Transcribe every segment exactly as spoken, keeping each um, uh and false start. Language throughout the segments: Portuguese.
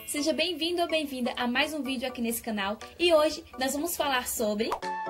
Seja bem-vindo ou bem-vinda a mais um vídeo aqui nesse canal e hoje nós vamos falar sobre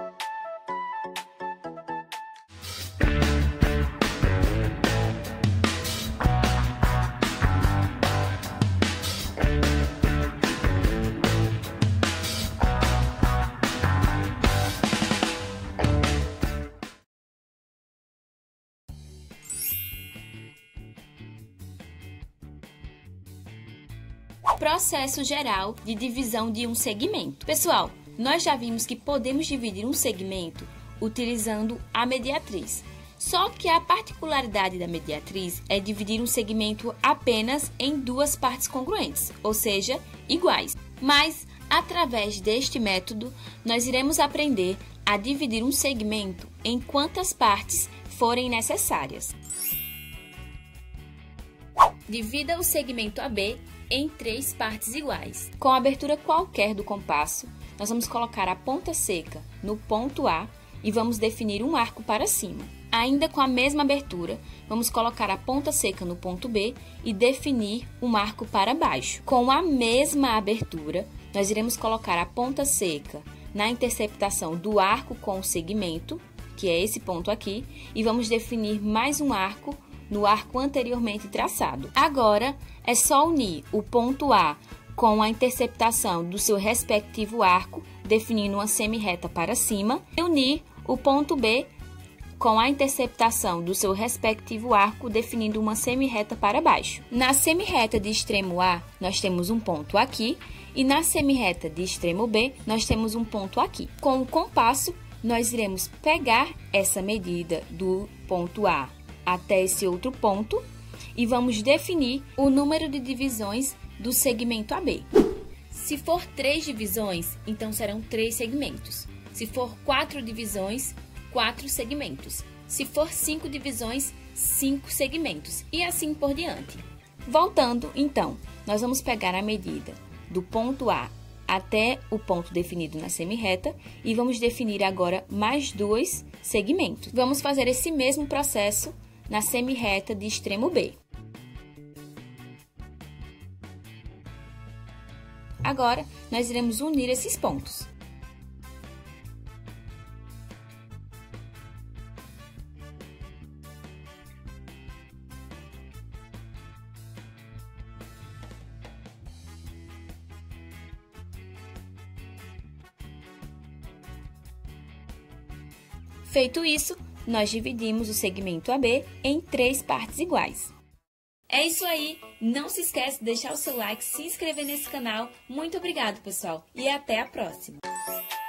processo geral de divisão de um segmento. Pessoal, nós já vimos que podemos dividir um segmento utilizando a mediatriz. Só que a particularidade da mediatriz é dividir um segmento apenas em duas partes congruentes, ou seja, iguais. Mas, através deste método, nós iremos aprender a dividir um segmento em quantas partes forem necessárias. Divida o segmento A B em três partes iguais. Com a abertura qualquer do compasso, nós vamos colocar a ponta seca no ponto A e vamos definir um arco para cima. Ainda com a mesma abertura, vamos colocar a ponta seca no ponto B e definir um arco para baixo. Com a mesma abertura, nós iremos colocar a ponta seca na interceptação do arco com o segmento, que é esse ponto aqui, e vamos definir mais um arco no arco anteriormente traçado. Agora, é só unir o ponto A com a interceptação do seu respectivo arco, definindo uma semi-reta para cima, e unir o ponto B com a interceptação do seu respectivo arco, definindo uma semi-reta para baixo. Na semi-reta de extremo A, nós temos um ponto aqui, e na semi-reta de extremo B, nós temos um ponto aqui. Com o compasso, nós iremos pegar essa medida do ponto A até esse outro ponto e vamos definir o número de divisões do segmento A B. Se for três divisões, então serão três segmentos. Se for quatro divisões, quatro segmentos. Se for cinco divisões, cinco segmentos. E assim por diante. Voltando, então, nós vamos pegar a medida do ponto A até o ponto definido na semi-reta e vamos definir agora mais dois segmentos. Vamos fazer esse mesmo processo na semi-reta de extremo B. Agora, nós iremos unir esses pontos. Feito isso, nós dividimos o segmento A B em três partes iguais. É isso aí! Não se esquece de deixar o seu like, se inscrever nesse canal. Muito obrigado, pessoal, e até a próxima!